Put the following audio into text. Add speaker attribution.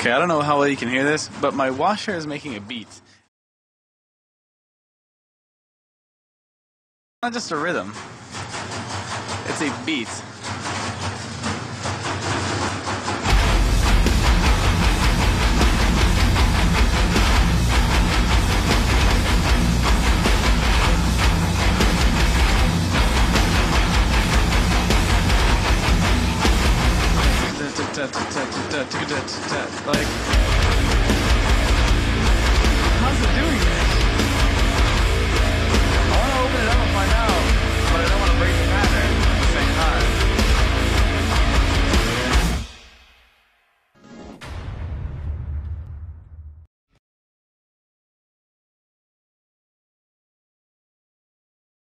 Speaker 1: Okay, I don't know how well you can hear this, but my washer is making a beat. Not just a rhythm, it's a beat. Like